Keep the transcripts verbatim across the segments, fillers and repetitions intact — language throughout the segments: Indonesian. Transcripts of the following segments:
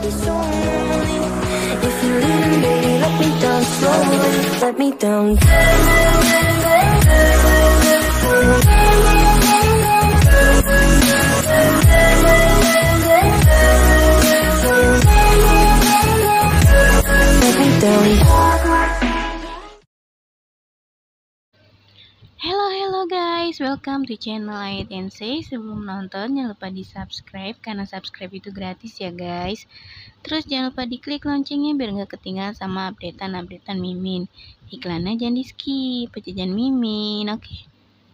be so lonely. If you're leaving, baby, let me down slowly. Let me down. Let me down. Hello hello guys, welcome to channel Ayat and Say. Sebelum nonton jangan lupa di subscribe, karena subscribe itu gratis ya guys. Terus jangan lupa diklik loncengnya biar nggak ketinggalan sama updatean-updatean Mimin. Iklannya jangan di skip, pejajan Mimin, oke? Okay?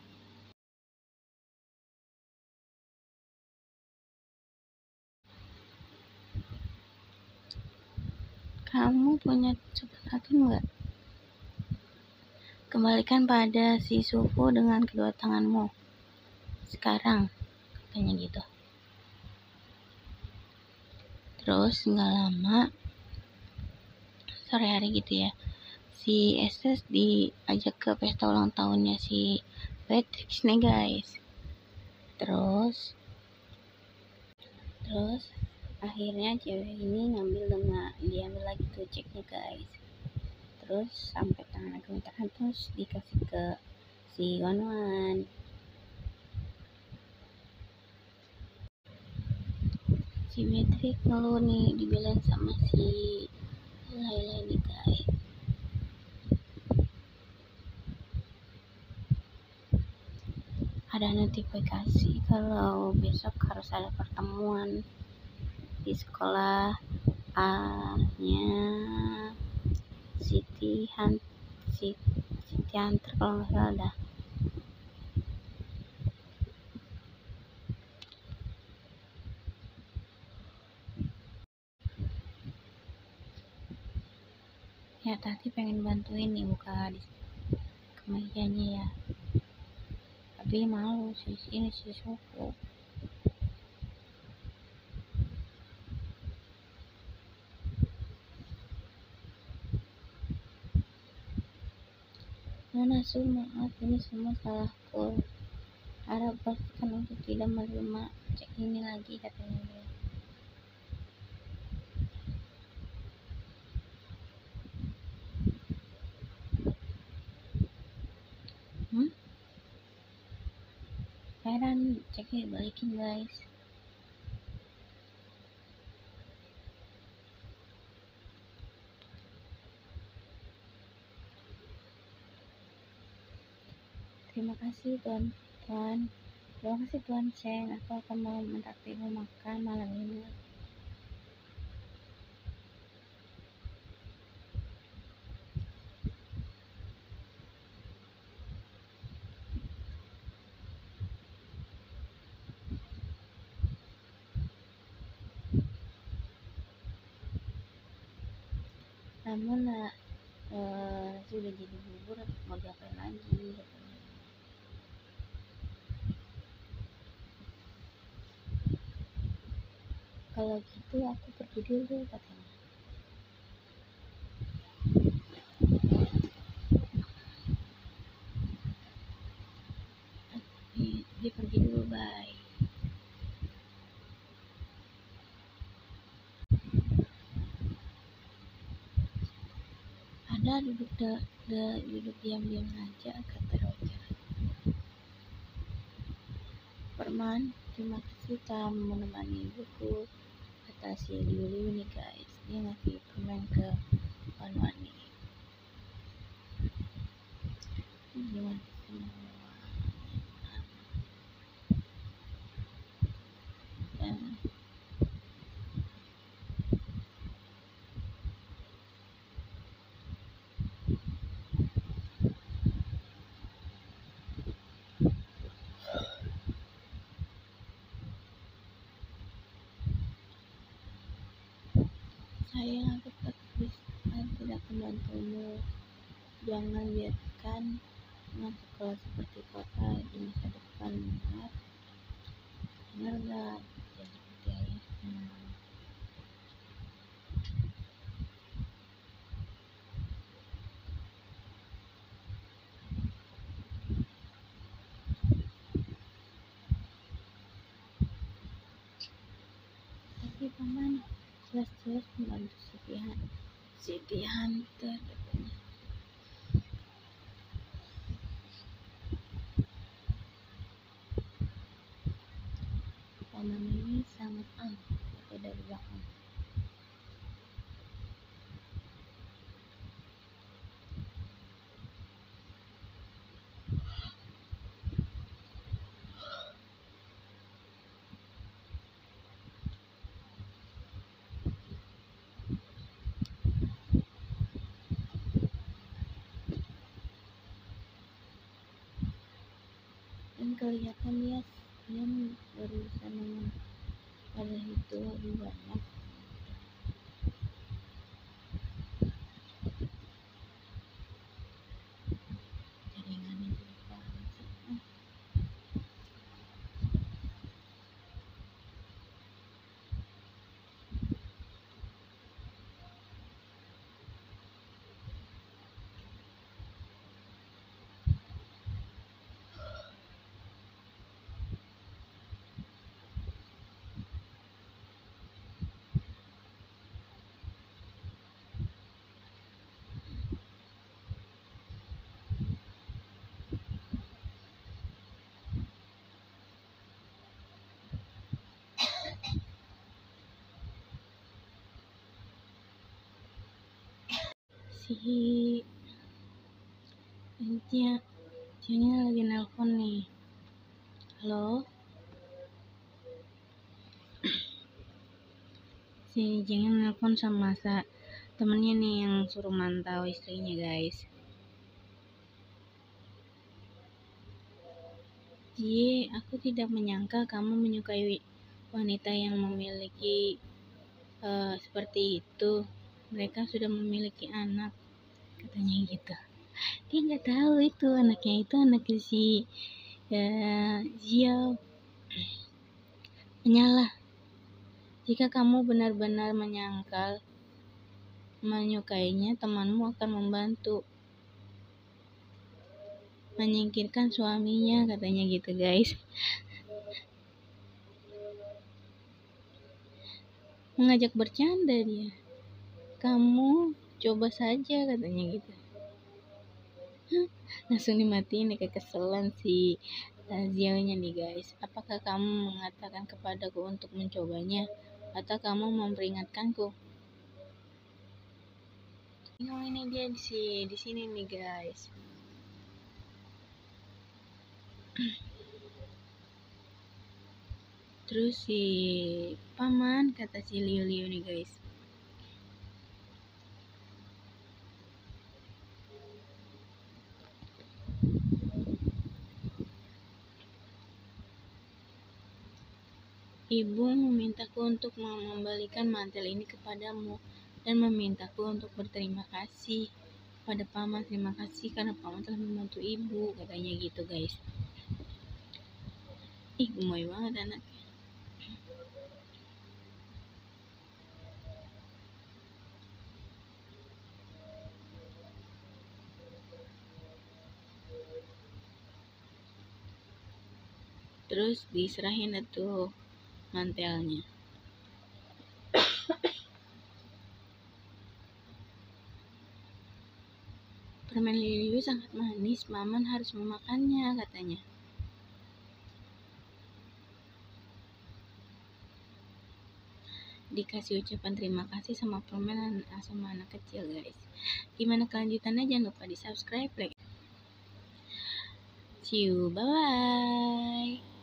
Kamu punya sobat atun nggak? Kembalikan pada si Sufu dengan kedua tanganmu. Sekarang, katanya gitu. Terus nggak lama, sore hari gitu ya, si Estes diajak ke pesta ulang tahunnya si Patrick nih guys. Terus, terus akhirnya cewek ini ngambil dengan diambil lagi tuh ceknya guys. Terus sampai tangan gemeteran, terus dikasih ke si Wan Wan. Si Patrick ngeluh nih, dibelain sama si Laila ini guys. Ada notifikasi kalau besok harus ada pertemuan di sekolah A-nya Siti Han Siti Hunter kalau nggak salah dah. Ya tadi pengen bantuin nih buka di kemejanya ya, tapi malu sih ini si Sufu. Nona Su, maaf ini semua salahku. Harap pastikan untuk tidak menerima cek ini lagi, katanya dia. Hmm? Heran ceknya balikin guys. Terima kasih Tuan Tuan. Terima kasih Tuan Chen. Aku akan mau menraktirmu makan malam ini. Namun lah, uh, sudah jadi bubur, mau diapain lagi? Kalau gitu aku pergi dulu, katanya. Dia, dia pergi dulu, bye. Ada duduk de, de, duduk diam-diam aja, kata Roger. Perman, terima kasih telah menemani ibuku, kata si Liu nih guys. Dia ngasih permen ke Wan Wan nih. Gimana semua? Dan sayang, aku tetap tidak membantumu. Jangan biarkan dengan sekolah seperti kota di masa depan, benar? Benar nggak? Jadi seperti ayahnya. Tapi paman, jelas-jelas membantu City Hunter, City Hunter katanya. Paman ini sangat angkuh kata dari belakang. Dan kelihatan dia dia berurusan dengan pada itu lebih banyak. Jaringannya jelek banget sih. Si dia dia lagi nelpon nih. Halo, si jangan nelpon sama sa temennya nih yang suruh mantau istrinya guys. Ji, aku tidak menyangka kamu menyukai wanita yang memiliki uh, seperti itu. Mereka sudah memiliki anak, katanya gitu. Dia nggak tahu itu anaknya itu anaknya si uh, Xiao. Menyalah. Jika kamu benar-benar menyangkal menyukainya, temanmu akan membantu menyingkirkan suaminya, katanya gitu guys. Mengajak bercanda dia. Kamu coba saja, katanya gitu. Langsung dimatiin nih, kekeselan si Xiao-nya nih guys. Apakah kamu mengatakan kepadaku untuk mencobanya atau kamu memperingatkanku? Bingung ini dia di sini, di sini nih guys. Terus si paman kata si Liu Liu nih guys. Ibu memintaku untuk mengembalikan mantel ini kepadamu dan memintaku untuk berterima kasih pada paman. Terima kasih karena paman telah membantu ibu, katanya gitu guys. Ih, gemoy banget anaknya. Terus diserahin tuh mantelnya. Permen Liu sangat manis, paman harus memakannya, katanya. Dikasih ucapan terima kasih sama permen sama anak kecil guys. Gimana kelanjutannya, jangan lupa di subscribe, like. See you, bye bye.